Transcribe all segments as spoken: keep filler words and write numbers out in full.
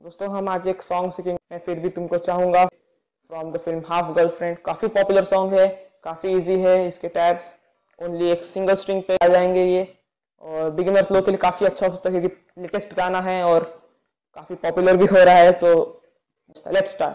दोस्तों हम आज एक सॉन्ग सीखेंगे, मैं फिर भी तुमको चाहूंगा, from the film half girlfriend. काफी पॉपुलर सॉन्ग है, काफी इजी है। इसके टैब्स ओनली एक सिंगल स्ट्रिंग पे आ जाएंगे ये, और बिगिनर्स लोग के लिए काफी अच्छा हो सकता है क्योंकि लेटेस्ट गाना है और काफी पॉपुलर भी हो रहा है। तो लेट्स स्टार्ट।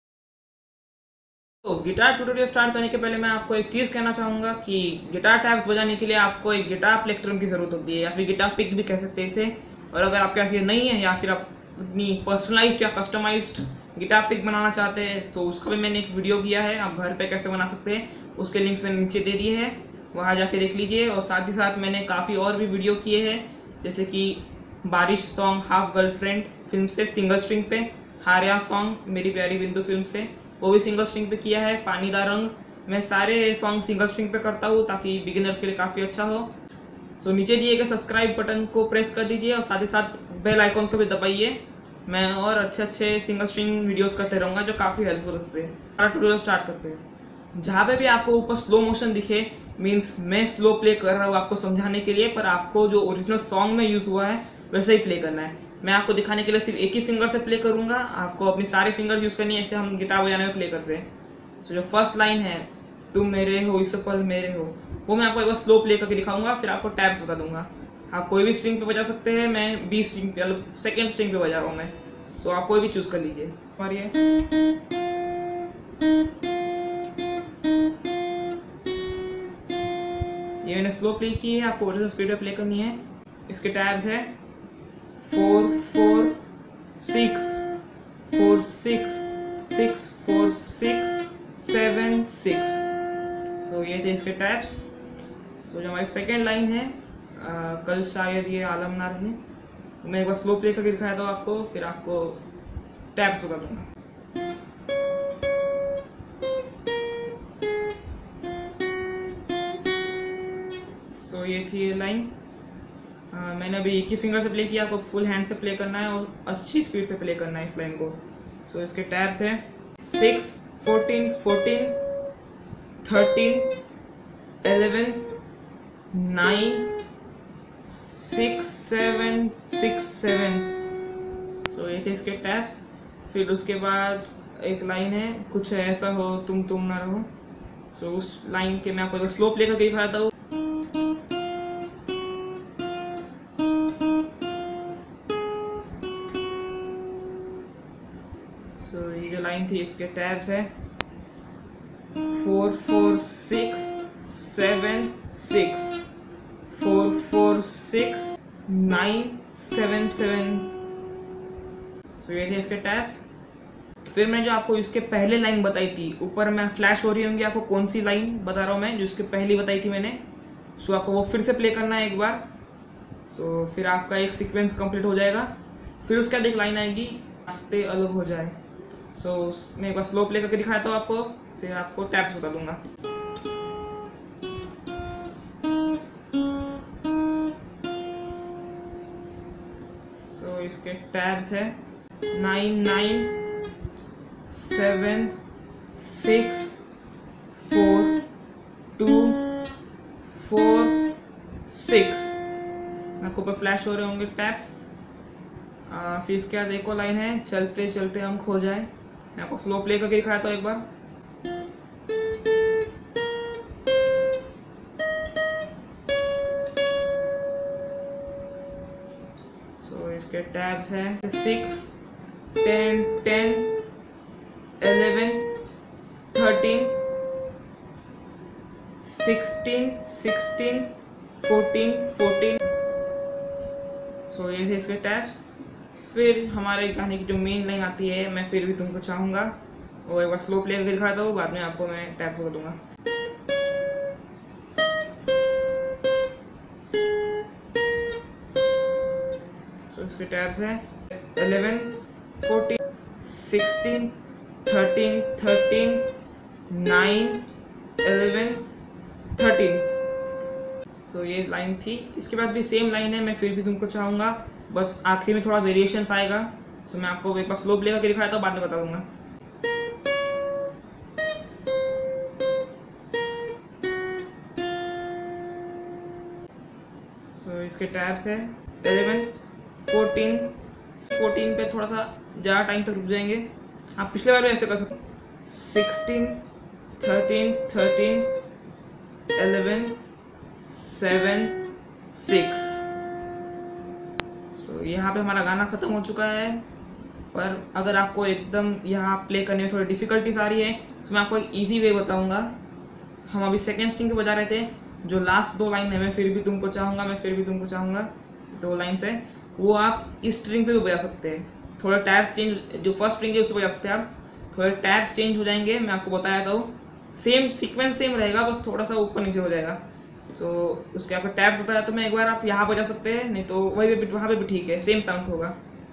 तो गिटार ट्यूटोरियल स्टार्ट करने के पहले मैं आपको एक चीज़ कहना चाहूँगा कि गिटार टैब्स बजाने के लिए आपको एक गिटार प्लेक्ट्रम की ज़रूरत होती है, या फिर गिटार पिक भी कह सकते हैं इसे। और अगर आपके पास ये नहीं है, या फिर आप अपनी पर्सनलाइज्ड या कस्टमाइज्ड गिटार पिक बनाना चाहते हैं, तो उसका भी मैंने एक वीडियो किया है, आप घर पे कैसे बना सकते हैं उसके लिंक्स मैंने नीचे दे दिए हैं, वहाँ जाके देख लीजिए। और साथ ही साथ मैंने काफ़ी और भी वीडियो किए हैं, जैसे कि Baarish song half girlfriend film से सिंगल स्ट्रिंग पे, हारिया सॉन्ग मेरी प्यारी बिंदु फिल्म से, वो भी सिंगल स्ट्रिंग पे किया है, पानीदा रंग। मैं सारे सॉन्ग सिंगल स्ट्रिंग पे करता हूँ ताकि बिगिनर्स के लिए काफ़ी अच्छा हो। सो नीचे दिए गए सब्सक्राइब बटन को प्रेस कर दीजिए और साथ ही साथ बेल आइकॉन को भी दबाइए। मैं और अच्छे अच्छे सिंगल स्ट्रिंग वीडियोस करते रहूँगा जो काफ़ी हेल्पफुल होते हैं। हमारा ट्यूटोरियल स्टार्ट करते हैं। जहाँ पे भी आपको ऊपर स्लो मोशन दिखे, मीन्स मैं स्लो प्ले कर रहा हूँ आपको समझाने के लिए, पर आपको जो ओरिजिनल सॉन्ग में यूज़ हुआ है वैसे ही प्ले करना है। मैं आपको दिखाने के लिए सिर्फ एक ही फिंगर से प्ले करूँगा, आपको अपनी सारी फिंगर्स यूज़ करनी है, ऐसे हम गिटार बजाने में प्ले करते हैं। सो जो फर्स्ट लाइन है, तुम मेरे हो इस पल मेरे हो, वो मैं आपको एक बार स्लो प्ले करके दिखाऊंगा, फिर आपको टैब्स बता दूंगा। आप कोई भी स्ट्रिंग पे बजा सकते हैं, मैं बी स्ट्रिंग पे, मतलब सेकेंड स्ट्रिंग पे बजा रहा हूँ मैं। सो आप कोई भी चूज़ कर लीजिए। हमारी है ये मैंने स्लो प्ले की है, आपको ओरिजिनल स्पीड पे प्ले करनी है। इसके टैब्स है four four six four six six four six seven six. So ये थे इसके टैब्स। सो so, जो हमारी सेकेंड लाइन है, आ, कल शायद ये आलम ना रहे, मैं एक बार स्लो प्ले करके दिखाया था आपको, फिर आपको टैब्स बता दूंगा। सो so, ये थी ये लाइन। आ, मैंने अभी एक ही फिंगर से प्ले किया, आपको फुल हैंड से प्ले करना है और अच्छी स्पीड पे प्ले करना है इस लाइन को। सो so, इसके टैब्स है six fourteen fourteen thirteen eleven nine six seven six seven. So ये थे इसके टैब्स। फिर उसके बाद एक लाइन है, कुछ ऐसा हो तुम तुम ना रहो। सो so, उस लाइन के मैं आपको स्लो प्ले करके दिखाता हूँ। सो so, ये जो लाइन थी इसके टैब्स है four four six seven six four four six nine seven seven. So ये थे इसके टैब्स। फिर मैं जो आपको इसके पहले लाइन बताई थी, ऊपर मैं फ्लैश हो रही होंगी आपको कौन सी लाइन बता रहा हूँ मैं, जो इसके पहली बताई थी मैंने। सो आपको वो फिर से प्ले करना है एक बार। सो फिर आपका एक सीक्वेंस कंप्लीट हो जाएगा। फिर उसके बाद एक लाइन आएगी, रास्ते अलग हो जाए। सो मैं एक बार स्लो प्ले करके दिखाता हूँ आपको, फिर आपको टैब्स बता दूंगा। सो so, इसके टैब्स है nine nine seven six four two four six. आपको ऊपर फ्लैश हो रहे होंगे टैब्स। फिर इसके बाद एक और लाइन है, चलते चलते हम खो जाए। मैं आपको स्लो प्ले करके दिखाया था एक बार। सो so, इसके टैब्स हैं six ten ten eleven thirteen sixteen sixteen fourteen fourteen. So ये थे इसके टैब्स। फिर हमारे गाने की जो मेन लाइन आती है, मैं फिर भी तुमको चाहूँगा, वो एक बार स्लो प्ले करके दिखाता हूँ, बाद में आपको मैं टैब्स बता दूंगा। सो इसके टैब्स हैं eleven fourteen sixteen thirteen thirteen nine eleven thirteen. So ये लाइन थी। इसके बाद भी सेम लाइन है, मैं फिर भी तुमको चाहूँगा, बस आखिरी में थोड़ा वेरिएशंस आएगा। सो so, मैं आपको एक बार स्लो प्ले करके दिखाया था, बाद में बता दूंगा। सो so, इसके टैब्स है एलेवन फोर्टीन फोर्टीन पे थोड़ा सा ज़्यादा टाइम तक रुक जाएंगे। आप पिछले बार भी ऐसे कर सकते हैं। Sixteen, thirteen, thirteen, eleven, seven, six. So यहाँ पे हमारा गाना ख़त्म हो चुका है। पर अगर आपको एकदम यहाँ प्ले करने में थोड़ी डिफ़िकल्टीज आ रही है तो मैं आपको एक ईजी वे बताऊँगा। हम अभी सेकेंड स्ट्रिंग पे बजा रहे थे, जो लास्ट दो लाइन है, मैं फिर भी तुमको चाहूँगा, मैं फिर भी तुमको चाहूँगा, दो लाइन्स है, वो आप इस स्ट्रिंग पे भी बजा सकते हैं। थोड़े टैब्स चेंज, जो फर्स्ट स्ट्रिंग है उस पर बजा सकते हैं आप, थोड़े टैब्स चेंज हो जाएंगे, मैं आपको बताया था। सेम सीक्वेंस सेम रहेगा, बस थोड़ा सा ऊपर नीचे हो जाएगा। सो so, उसके आपको टैब्स बताया तो मैं एक बार आप यहाँ बजा सकते हैं, नहीं तो वही पे वहाँ पे भी ठीक है, सेम साउंड होगा।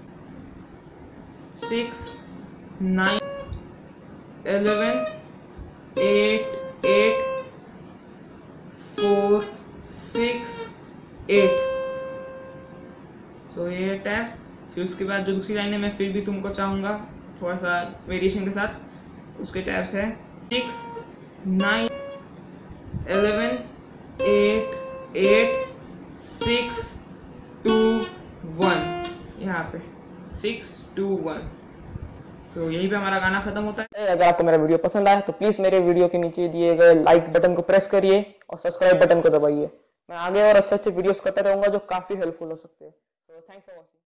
Six, nine, eleven, eight, eight, four, six, eight. So ये टैब्स। फिर उसके बाद जो दूसरी लाइन है, मैं फिर भी तुमको चाहूँगा, थोड़ा सा वेरिएशन के साथ, उसके टैब्स है six, nine, eleven, eight, eight, six, two, one, यहाँ पे सिक्स, टू, वन। सो यहीं पे हमारा गाना खत्म होता है। अगर आपको मेरा वीडियो पसंद आया तो प्लीज मेरे वीडियो के नीचे दिए गए लाइक बटन को प्रेस करिए और सब्सक्राइब बटन को दबाइए। मैं आगे और अच्छे अच्छे वीडियोस करता रहूंगा जो काफी हेल्पफुल हो सकते हैं। तो थैंक्स फॉर वॉचिंग।